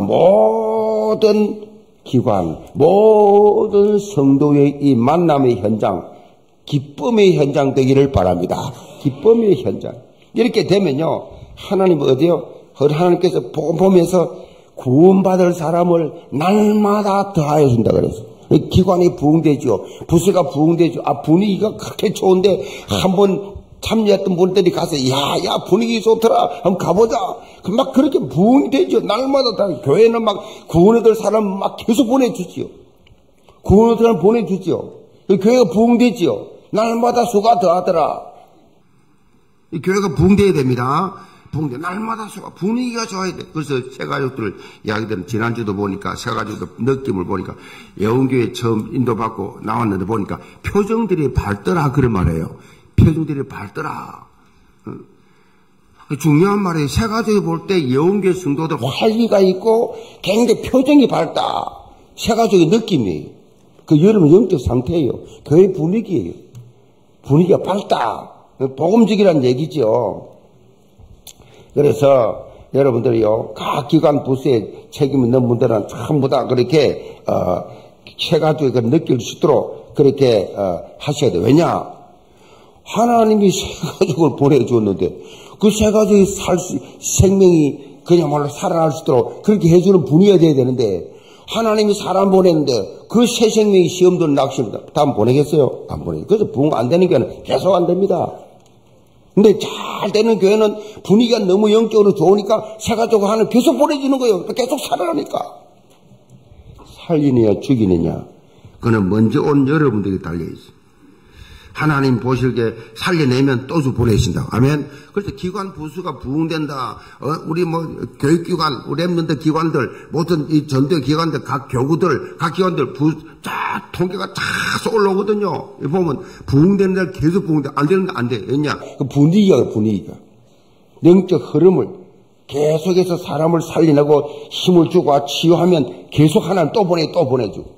모든 기관, 모든 성도의 이 만남의 현장, 기쁨의 현장 되기를 바랍니다. 기쁨의 현장. 이렇게 되면요, 하나님은 어디요? 하나님께서 복음 보면서 구원받을 사람을 날마다 더하여 준다 그랬어요. 기관이 부흥되죠. 부서가 부흥되죠. 분위기가 그렇게 좋은데 한번 참여했던 분들이 가서 분위기 좋더라. 한번 가보자. 막 그렇게 부흥이 되죠. 날마다 다 교회는 막 구원받을 사람 막 계속 보내주지요. 구원받을 사람 보내주지요. 교회가 부흥되지요. 날마다 수가 더하더라. 이 교회가 부흥돼야 됩니다. 부흥돼. 날마다 수가 분위기가 좋아야 돼. 그래서 새가족들 이야기들은 지난주도 보니까 새가족들 느낌을 보니까 예원교회 처음 인도받고 나왔는데 보니까 표정들이 밝더라 그런 말이에요. 표정들이 밝더라. 중요한 말이에요. 새가족이 볼 때 예원교회 성도들 활기가 있고 굉장히 표정이 밝다. 새가족의 느낌이에요. 그 여러분 영적 상태예요. 교회 분위기예요. 분위기가 밝다. 복음직이라는 얘기죠. 그래서 여러분들이요, 각 기관 부서에 책임 있는 분들은 전부 다 그렇게 새가족이 느낄 수 있도록 그렇게 하셔야 돼요. 왜냐? 하나님이 새가족을 보내주었는데 그 새가족이 생명이 그야말로 살아날 수 있도록 그렇게 해주는 분위기가 돼야 되는데 하나님이 사람 보냈는데 그 새 생명이 시험도 낙심다. 다음 보내겠어요? 안 보내요. 그래서 부흥 안 되는 교회는 계속 안 됩니다. 근데 잘 되는 교회는 분위기가 너무 영적으로 좋으니까 새가족 하나님 계속 보내주는 거예요. 계속 살아가니까. 살리느냐 죽이느냐 그거는 먼저 온 여러분들이 달려있어요. 하나님 보실게 살려내면 또 보내신다. 아멘. 그래서 기관 부수가 부흥된다. 우리 교육기관, 랩런트 기관들, 모든 이 전도 기관들, 각 교구들, 각 기관들 쫙 통계가 쫙 올라오거든요. 보면 부흥되는 날 계속 부흥돼. 안 되는데 안 돼. 왜냐? 그 분위기가. 영적 흐름을 계속해서 사람을 살리려고 힘을 주고 치유하면 계속 하나님 또 보내주고.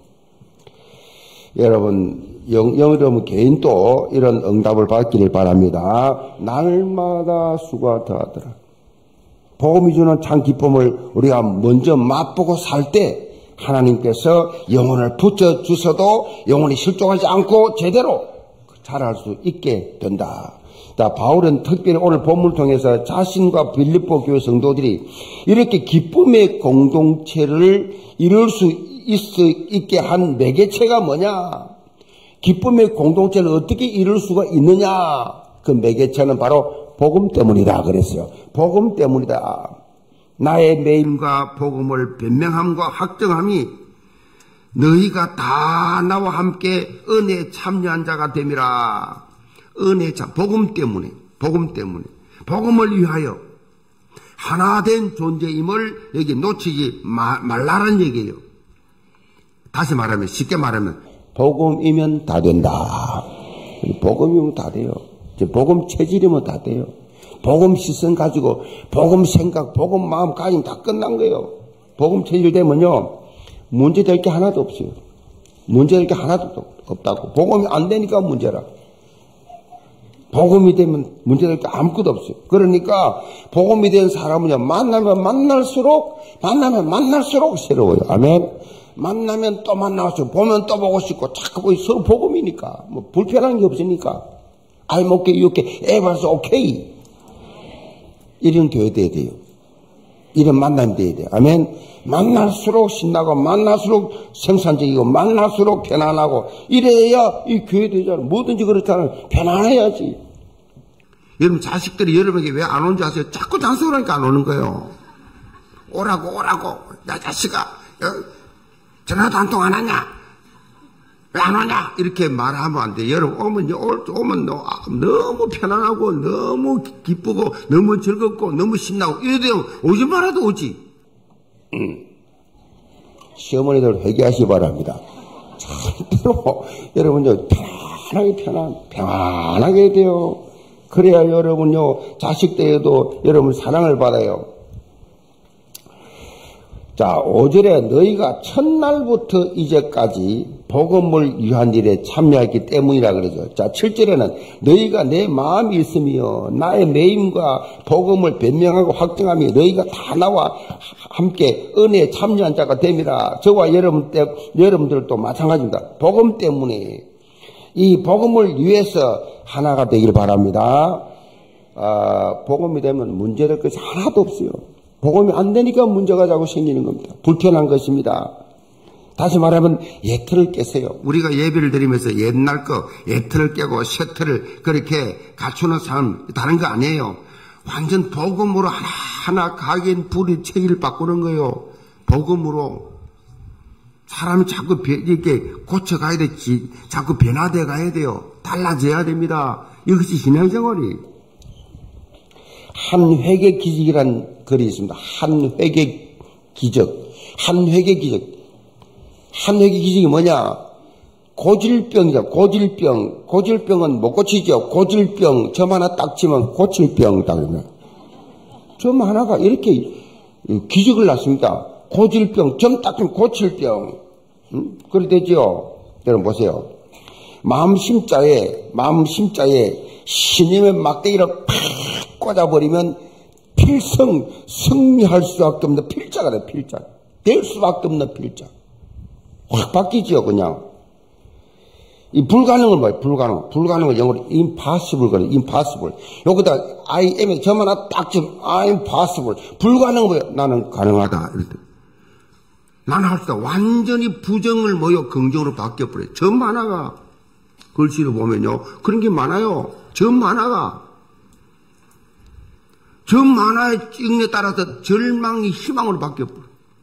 여러분, 여러분 개인도 이런 응답을 받기를 바랍니다. 날마다 수가 더하더라. 복음이 주는 참 기쁨을 우리가 먼저 맛보고 살 때 하나님께서 영혼을 붙여주셔도 영혼이 실종하지 않고 제대로 자랄 수 있게 된다. 바울은 특별히 오늘 본문을 통해서 자신과 빌립보 교회 성도들이 이렇게 기쁨의 공동체를 이룰 수 있게 한 매개체가 뭐냐? 기쁨의 공동체를 어떻게 이룰 수가 있느냐? 그 매개체는 바로 복음 때문이다 그랬어요. 복음 때문이다. 나의 매임과 복음을 변명함과 확정함이 너희가 다 나와 함께 은혜에 참여한 자가 됨이라. 은혜 참 복음 때문에 복음을 위하여 하나된 존재임을 여기 놓치지 말라는 얘기예요. 다시 말하면 쉽게 말하면 복음이면 다 된다. 복음이면 다 돼요. 복음 체질이면 다 돼요. 복음 시선 가지고 복음 생각, 복음 마음 가지면 다 끝난 거예요. 복음 체질 되면요 문제될 게 하나도 없어요. 문제될 게 하나도 없다고. 복음이 안 되니까 문제라. 복음이 되면 문제될 게 아무것도 없어요. 그러니까 복음이 된 사람은요 만나면 만날수록 새로워요. 아멘. 만나면 또 만나고 보면 또 보고 싶고 자꾸 서로 복음이니까 불편한 게 없으니까 I'm okay, you okay, everyone's okay. 이런 교회 돼야 돼요. 이런 만남이 돼야 돼요. 아멘. 만날수록 신나고 만날수록 생산적이고 만날수록 편안하고 이래야 이 교회 되잖아요. 뭐든지 그렇잖아요. 편안해야지. 여러분 자식들이 여러분에게 왜 안 오는지 아세요? 자꾸 단속하니까 안 오는 거예요. 오라고 야 자식아 전화도 한 통 안 하냐? 왜 안 오냐? 이렇게 말하면 안 돼. 여러분 오면 너무 편안하고 너무 기쁘고 너무 즐겁고 너무 신나고 이래도 오지 말아도 오지. 시어머니들 회개하시기 바랍니다. 절대로 여러분요 편안하게 해야 돼요. 그래야 여러분요 자식 때에도 여러분 사랑을 받아요. 자, 5절에 너희가 첫날부터 이제까지 복음을 위한 일에 참여했기 때문이라 그러죠. 자, 7절에는 너희가 내 마음이 있으며 나의 매임과 복음을 변명하고 확증하며 너희가 다 나와 함께 은혜에 참여한 자가 됩니다. 저와 여러분들도 마찬가지입니다. 복음 때문에 이 복음을 위해서 하나가 되길 바랍니다. 복음이 되면 문제될 것이 하나도 없어요. 복음이 안 되니까 문제가 자꾸 생기는 겁니다. 불편한 것입니다. 다시 말하면 예틀을 깨세요. 우리가 예배를 드리면서 옛날 예틀을 깨고 새 틀을 그렇게 갖추는 삶 다른 거 아니에요. 완전 복음으로 하나 각인 불이 체기를 바꾸는 거예요. 복음으로 사람이 자꾸 이렇게 고쳐가야 되지. 자꾸 변화돼 가야 돼요. 달라져야 됩니다. 이것이 신앙생활이. 한 회개 기적이라는 글이 있습니다. 한 회개 기적. 한 회개 기적이 뭐냐? 고질병이죠. 고질병은 못 고치죠. 고질병. 점 하나 딱 치면 고칠병 딱 그러면. 점 하나가 이렇게 기적을 낳습니다. 고질병. 점 딱 치면 고칠병. 그래 되죠. 여러분 보세요. 마음 심자에 신임의 막대기를 팍 꽂아버리면 승리할 수밖에 없는 필자가 돼, 필자. 될 수밖에 없는 필자. 확 바뀌지요, 그냥. 이 불가능은 뭐예요? 불가능은 영어로 impossible 그래요, impossible. 여기다 I am에 점 하나 딱 치면 I'm possible. 불가능은 뭐예요? 나는 가능하다. 이럴 때. 나는 할 수 있다. 완전히 부정을 긍정으로 바뀌어버려요. 점 하나가. 글씨로 보면요. 그런 게 많아요. 점 하나의 찍에 따라서 절망이 희망으로 바뀌어버려요.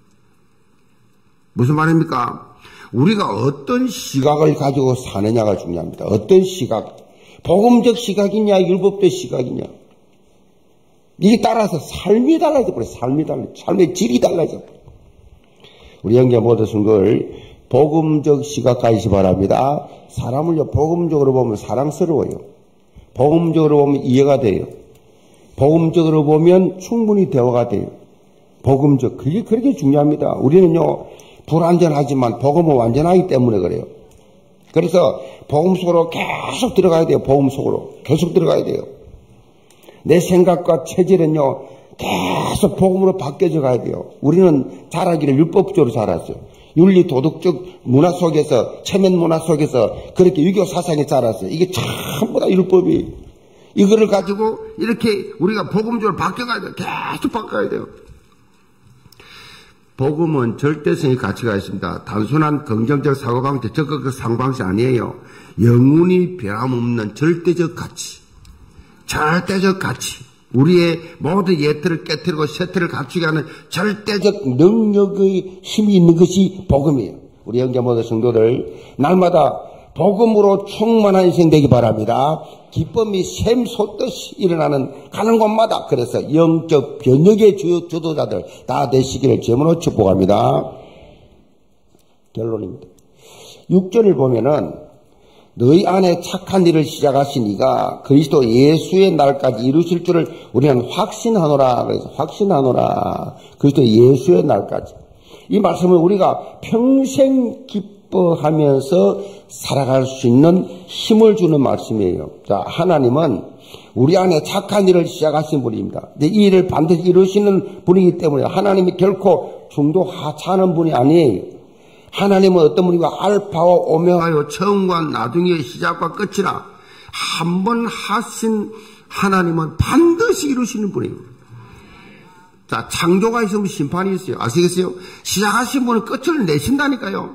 무슨 말입니까? 우리가 어떤 시각을 가지고 사느냐가 중요합니다. 어떤 시각. 복음적 시각이냐, 율법적 시각이냐. 이게 따라서 삶이 달라져 버려요. 삶의 질이 달라져 버려요. 우리 형제 모두 순걸 복음적 시각 가지시 바랍니다. 사람을요, 복음적으로 보면 사랑스러워요. 복음적으로 보면 이해가 돼요. 복음적으로 보면 충분히 대화가 돼요. 복음적. 그게 그렇게 중요합니다. 우리는요, 불완전하지만 복음은 완전하기 때문에 그래요. 그래서 복음 속으로 계속 들어가야 돼요. 복음 속으로. 계속 들어가야 돼요. 내 생각과 체질은요, 계속 복음으로 바뀌어져 가야 돼요. 우리는 자라기를 율법적으로 자랐어요. 윤리 도덕적 문화 속에서, 체면 문화 속에서 그렇게 유교 사상에 자랐어요. 이게 전부 다 율법이. 이거를 가지고 이렇게 우리가 복음적으로 바뀌어가야 돼요. 계속 바뀌어야 돼요. 복음은 절대성의 가치가 있습니다. 단순한 긍정적 사고방식, 적극적 사고방식 아니에요. 영원히 변함없는 절대적 가치. 우리의 모든 예틀을 깨뜨리고 쇠틀을 갖추게 하는 절대적 능력의 힘이 있는 것이 복음이에요. 우리 형제 모든 성도들 날마다 복음으로 충만한 인생 되기 바랍니다. 기쁨이 샘솟듯이 일어나는 가는 곳마다. 그래서 영적 변혁의 주도자들 다 되시기를 주님으로 축복합니다. 결론입니다. 6절을 보면은 너희 안에 착한 일을 시작하신 이가 그리스도 예수의 날까지 이루실 줄을 우리는 확신하노라. 그래서 확신하노라. 그리스도 예수의 날까지. 이 말씀은 우리가 평생 기뻐하면서 살아갈 수 있는 힘을 주는 말씀이에요. 자, 하나님은 우리 안에 착한 일을 시작하신 분입니다. 이 일을 반드시 이루시는 분이기 때문에 하나님이 결코 중도 하찮은 분이 아니에요. 하나님은 어떤 분이고 알파와 오메가요, 처음과 나중의 시작과 끝이라. 한 번 하신 하나님은 반드시 이루시는 분이에요. 자, 창조가 있으면 심판이 있어요. 아시겠어요? 시작하신 분은 끝을 내신다니까요.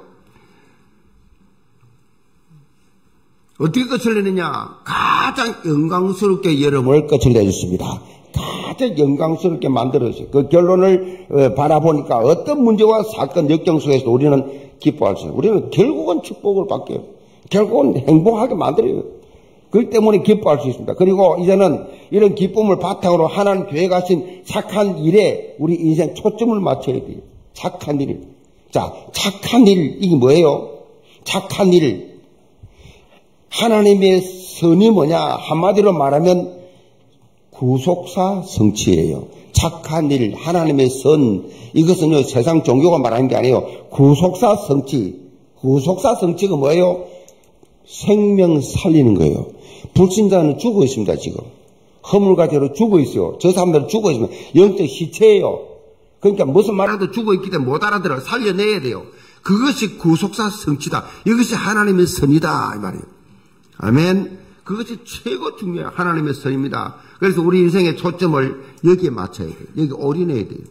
어떻게 끝을 내느냐? 가장 영광스럽게 여러분을 끝을 내줬습니다. 가장 영광스럽게 만들었어요. 그 결론을 바라보니까 어떤 문제와 사건, 역경 속에서 우리는 기뻐할 수 있어요. 우리는 결국은 축복을 받게요. 결국은 행복하게 만들어요. 그렇기 때문에 기뻐할 수 있습니다. 그리고 이제는 이런 기쁨을 바탕으로 하나님 계획하신 착한 일에 우리 인생 초점을 맞춰야 돼요. 착한 일. 자, 착한 일, 이게 뭐예요? 착한 일. 하나님의 선이 뭐냐? 한마디로 말하면 구속사 성취예요. 착한 일, 하나님의 선, 이것은요, 세상 종교가 말하는 게 아니에요. 구속사 성취. 구속사 성취가 뭐예요? 생명 살리는 거예요. 불신자는 죽어 있습니다, 지금. 허물과제로 죽어 있어요. 저 사람들은 죽어 있으면 영적 시체예요. 그러니까 무슨 말해도 죽어 있기 때문에 못 알아들어. 살려내야 돼요. 그것이 구속사 성취다. 이것이 하나님의 선이다, 이 말이에요. 아멘. 그것이 최고 중요해요. 하나님의 선입니다. 그래서 우리 인생의 초점을 여기에 맞춰야 돼요. 여기 올인해야 돼요.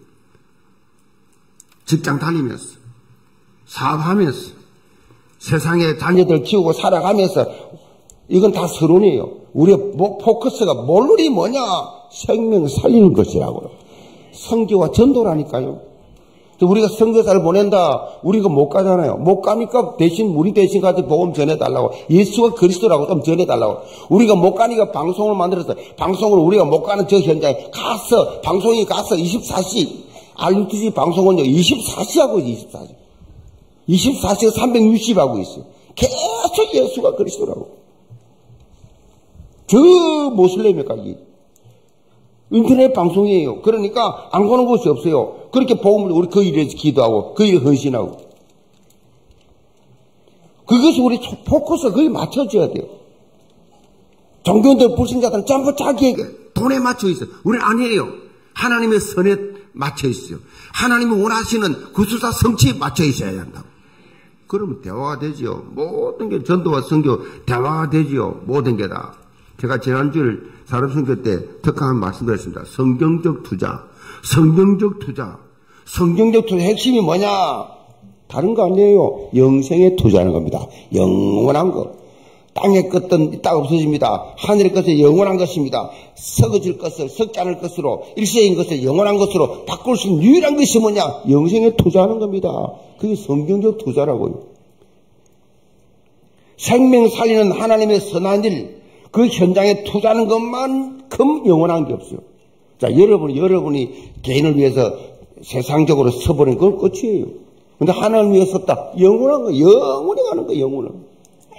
직장 다니면서, 사업하면서, 세상에 자녀들 키우고 살아가면서, 이건 다 서론이에요. 우리의 포커스가 몰골이 뭐냐? 생명 살리는 것이라고요. 선교와 전도라니까요. 우리가 선교사를 보낸다. 우리가 못 가잖아요. 못 가니까 대신 우리 대신 가서 복음 전해달라고. 예수가 그리스도라고 좀 전해달라고. 우리가 못 가니까 방송을 만들어서 방송을 우리가 못 가는 저 현장에 가서 방송이 가서 24시 RUTC 방송은요 24시 하고 있어요. 24시가 360 하고 있어요. 계속 예수가 그리스도라고. 저 모슬렘에까지 인터넷 방송이에요. 그러니까 안 가는 곳이 없어요. 그렇게 복음을 우리 그 일에 기도하고 그 일에 헌신하고 그것이 우리 포커스 거기에 맞춰줘야 돼요. 종교인들 불신자들은 전부 자기에게 돈에 맞춰 있어요. 우리는 아니에요. 하나님의 선에 맞춰 있어요. 하나님이 원하시는 구수사 성취에 맞춰 있어야 한다고. 그러면 대화가 되지요. 모든 게 전도와 선교 대화가 되지요. 모든 게 다. 제가 지난주일 사람선교 때 특강한 말씀드렸습니다. 성경적 투자. 성경적 투자. 성경적 투자 핵심이 뭐냐? 다른 거 아니에요. 영생에 투자하는 겁니다. 영원한 거. 땅의 것은 이따 없어집니다. 하늘의 것은 영원한 것입니다. 썩어질 것을 썩지 않을 것으로 일시적인 것을 영원한 것으로 바꿀 수 있는 유일한 것이 뭐냐? 영생에 투자하는 겁니다. 그게 성경적 투자라고요. 생명 살리는 하나님의 선한 일, 그 현장에 투자하는 것만큼 영원한 게 없어요. 자, 여러분이 개인을 위해서 세상적으로 서버린 건 끝이에요. 근데 하나님을 위해 섰다. 영원한 거, 영원히 가는 거, 영원한 거.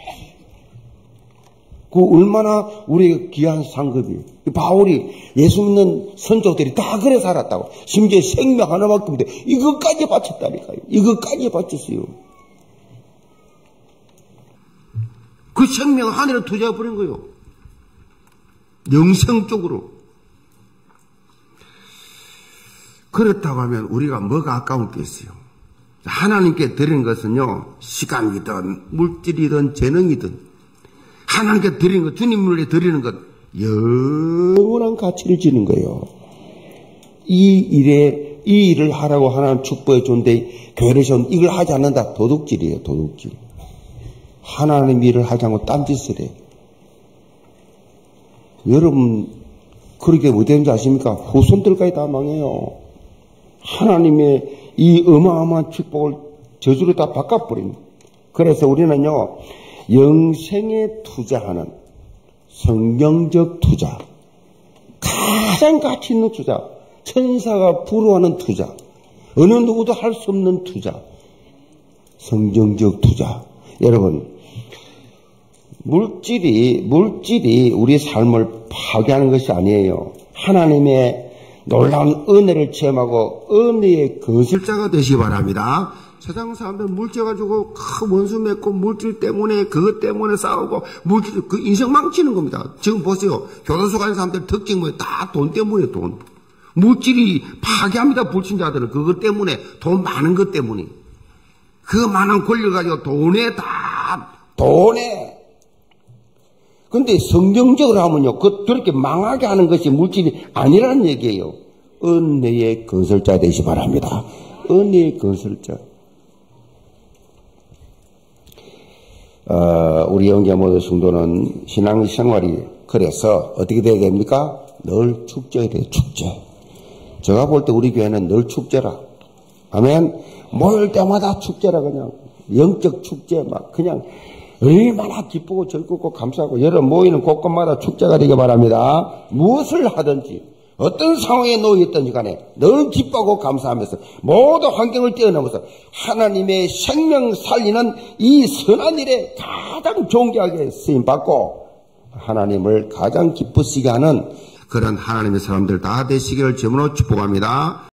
그 얼마나 우리의 귀한 상급이에요. 바울이 예수 믿는 선조들이 다 그래 살았다고. 심지어 생명 하나밖에 없는데 이것까지 바쳤다니까요. 이것까지 바쳤어요. 그 생명을 하늘에 투자해버린 거예요. 영성적으로. 그렇다고 하면 우리가 뭐가 아까운 게 있어요. 하나님께 드리는 것은요, 시간이든 물질이든 재능이든 하나님께 드리는 것, 주님을 드리는 것, 영원한 가치를 지는 거예요. 이 일을 하라고 하나님 축복해 줬는데 교회를 세운 이걸 하지 않는다. 도둑질이에요, 도둑질. 하나님 일을 하지 않고 딴짓을 해. 여러분, 그렇게 못되는지 아십니까? 후손들까지 다 망해요. 하나님의 이 어마어마한 축복을 저주로 다 바꿔버린. 그래서 우리는요, 영생에 투자하는 성경적 투자, 가장 가치 있는 투자, 천사가 부러워하는 투자, 어느 누구도 할 수 없는 투자, 성경적 투자. 여러분, 물질이 우리 삶을 파괴하는 것이 아니에요. 하나님의 놀라운 은혜를 체험하고 은혜의 거슬자가 되시기 바랍니다. 세상 사람들 물질 가지고 큰 원수 맺고 물질 때문에 그것 때문에 싸우고 물질 그 인생 망치는 겁니다. 지금 보세요. 교도소 가는 사람들 특징 뭐예요? 다 돈 때문에 돈. 물질이 파괴합니다. 불신자들은 그것 때문에 돈 많은 것 때문에 그 많은 권력 가지고 돈에. 근데 성경적으로 하면요, 그렇게 망하게 하는 것이 물질이 아니라는 얘기예요. 은혜의 건설자 되시 바랍니다. 은혜의 건설자. 우리 영계 모든 성도는 신앙생활이 그래서 어떻게 돼야 됩니까? 늘 축제해야 돼요. 축제. 제가 볼 때 우리 교회는 늘 축제라. 아멘. 모일 때마다 축제라. 그냥 영적 축제 막 그냥 얼마나 기쁘고 즐겁고 감사하고 여러 모이는 곳곳마다 축제가 되기 바랍니다. 무엇을 하든지 어떤 상황에 놓여있든지 간에 늘 기뻐하고 감사하면서 모든 환경을 뛰어넘어서 하나님의 생명 살리는 이 선한 일에 가장 존귀하게 쓰임받고 하나님을 가장 기쁘시게 하는 그런 하나님의 사람들 다 되시기를 주님으로 축복합니다.